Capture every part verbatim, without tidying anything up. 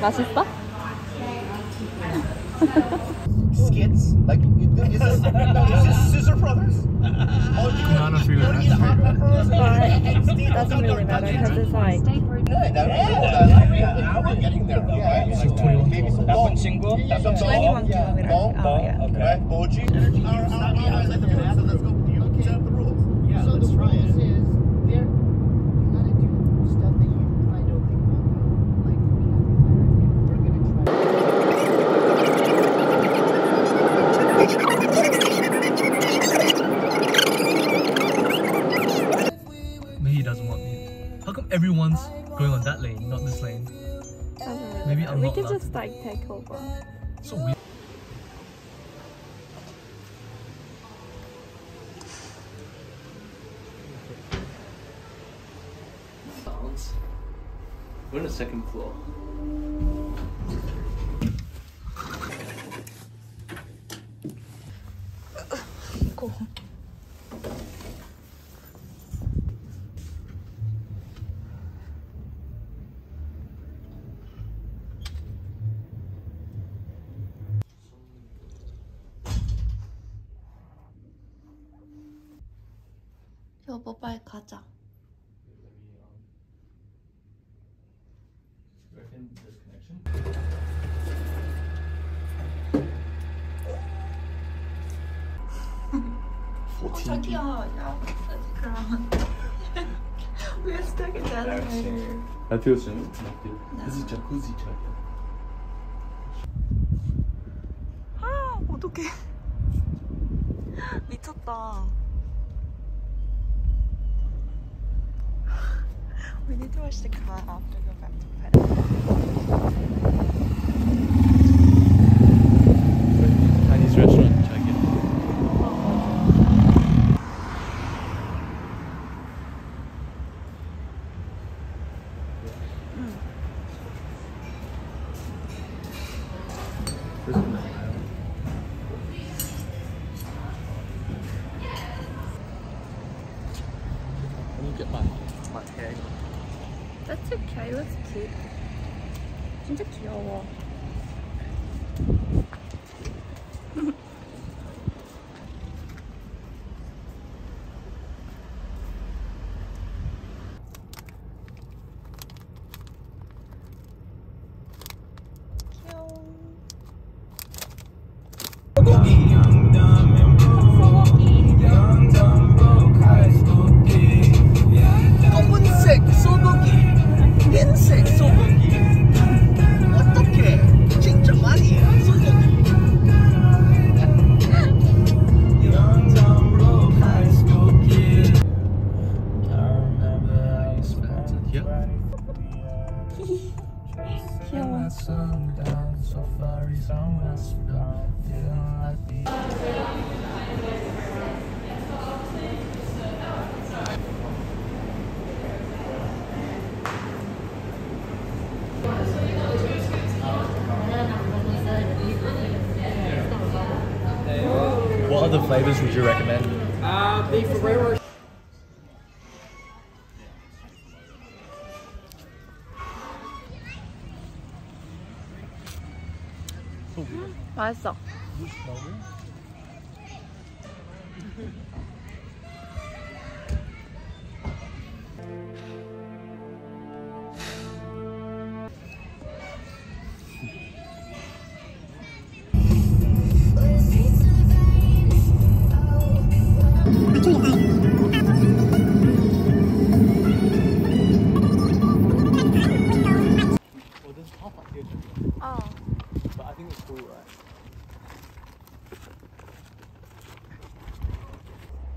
맛있어? Skits? Like, is this, is this Scissor Brothers? Oh, you Banana for your It doesn't really matter because it's like Now we're getting there. Yeah, This is twenty-one maybe some 나쁜 친구? some twenty-one yeah. kilometers. Bong, Oh, bong, yeah. okay. Boji. Our, our allies like the rules, so let's go. You set up the rules. Yeah, so let's the try rules it. is there you gotta do stuff that you I don't think will like we're gonna try. Maybe he doesn't want me. How come everyone's going on that lane, not this lane? Maybe I'm we not can allowed just like take over. So weird. We're on the second floor. Cool. 여보 빨리 가자. 어, 자기야, 야, 그럼 we're stuck in the elevator. I feel so. This is jacuzzi type. 아, 어떡해. 미쳤다. We need to wash the car after go back to bed. Chinese restaurant, check it. Can you get my my hair? That's okay, that's cute. 진짜 귀여워. 검은색 소고기, 흰색 소고기. 어떡해? 진짜 많이 소고기. 귀여워. What other flavors would you recommend? 아, beef Ferrero. 맛있어. Well, there's half up here, 어. but I think it's full, right?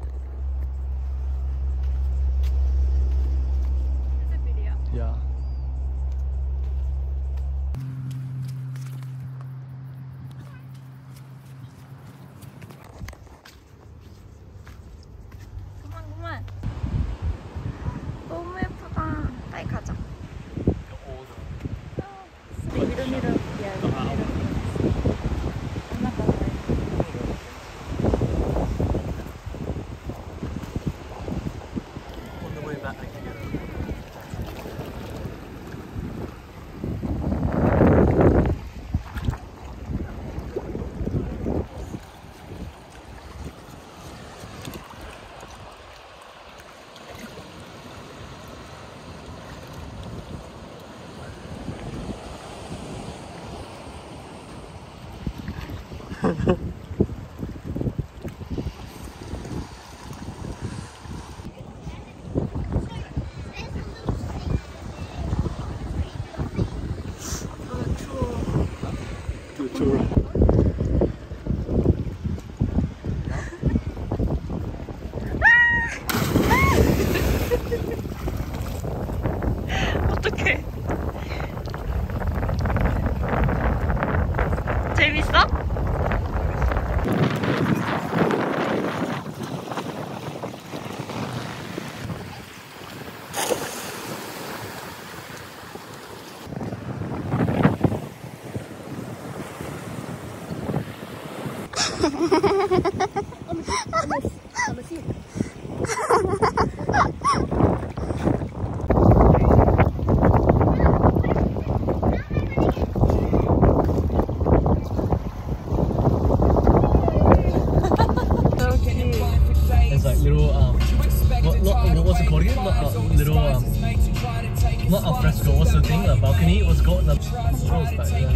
can eat what's got in the controls back there.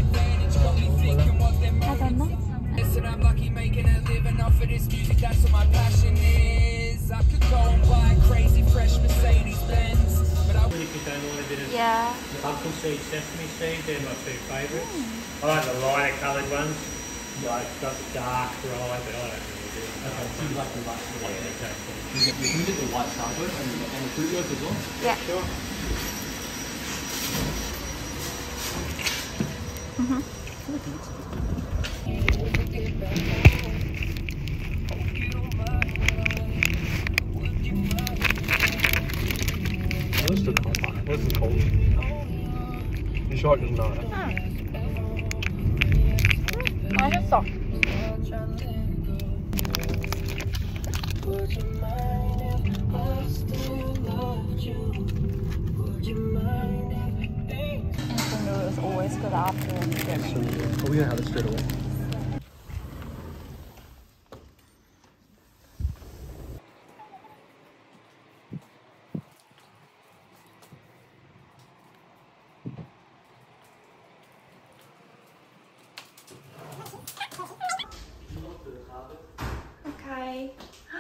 I don't know. Listen, I'm lucky making a living off of this music, that's what my passion is. I could go and buy a crazy fresh Mercedes Benz, but I If you don't want a bit of Yeah. pumpkin seed, sesame seed, they're my two favourites. I like the lighter coloured ones, like got the dark rye, but I don't really do it. Okay, so you like the white, the white. Yeah, exactly. You get, you can get the white sourdough and, and the fruit loaf as well. Yeah. Sure. What's the cold? What's the cold? You sure it doesn't matter? 맛있어. Instant noodle is always good after swimming. Are we gonna have it straight away? Okay.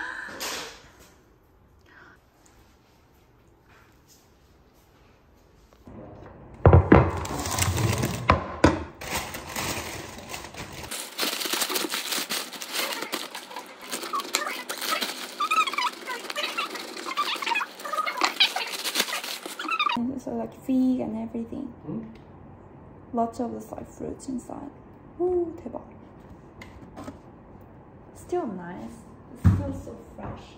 So like fig and everything. Hmm? Lots of this like fruits inside. Ooh, 대박. Still nice. It's still so fresh.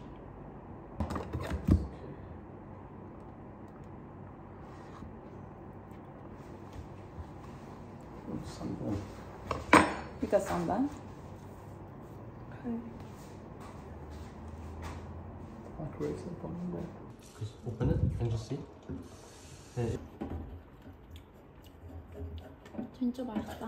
Sunburn. You got sunburn? Okay. Microwave some on there. Just open it and just see. And it, 진짜 맛있다.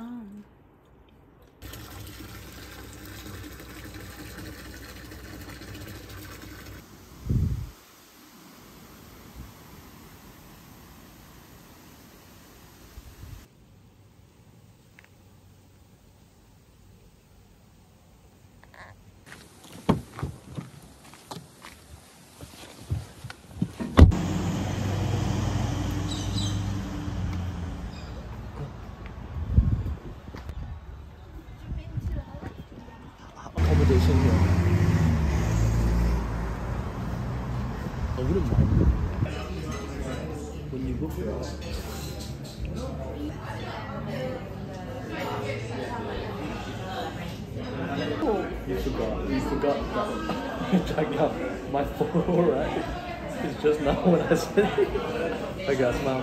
accommodation here. I wouldn't mind when you book it. You forgot. You forgot that. Check out my photo, right? It's just now when I said it. I got smile.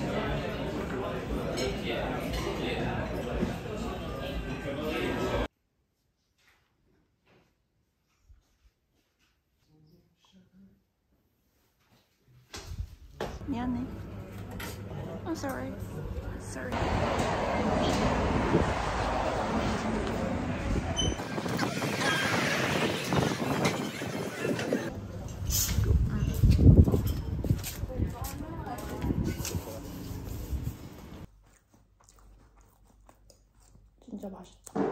미안해. I'm sorry. Sorry. 진짜 맛있다.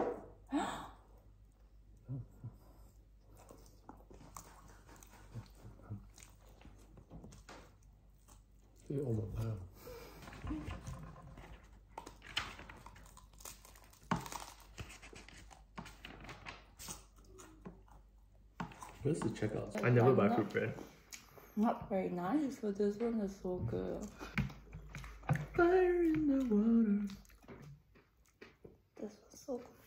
되게 어머나요. Where's the checkout? I never buy fruit bread. Not very nice, but this one is so good. Fire in the water. This was so good.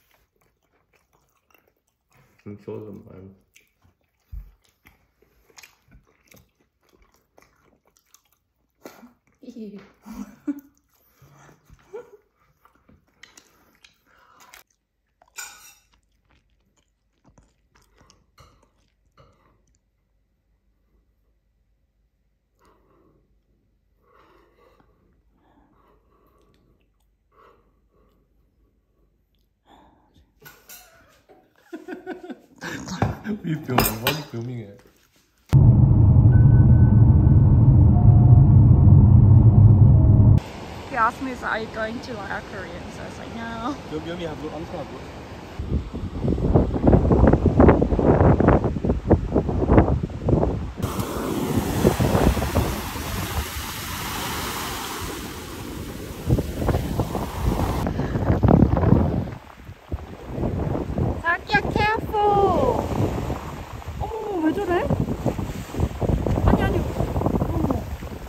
And so is mine. Ew. We filming. Why are you filming it? Yeah, asked me, are you going to like our Korean? So I was like, no. 여기 여기 have look on top. 자기야, careful. 어머, 왜 저래? 아니 아니. 어머.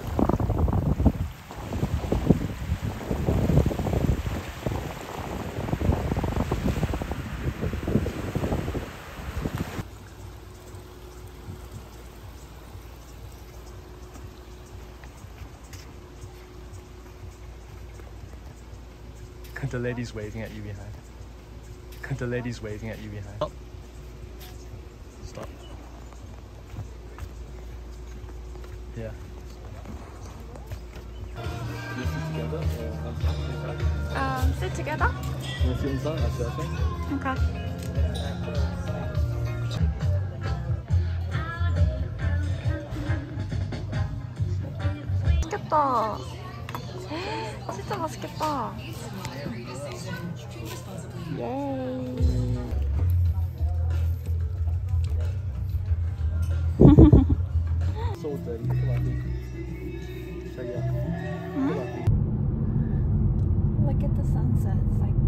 The lady's waving at you behind. The lady's waving at you behind. Stop. Stop. Yeah. You sit together or inside? Um, sit together. You want to sit inside? I'll sit outside. Okay. 맛있겠다. 진짜 맛있겠다. 예이. So dirty. Look at my feet. Check it out. Look at my feet. Look at the sunset. It's like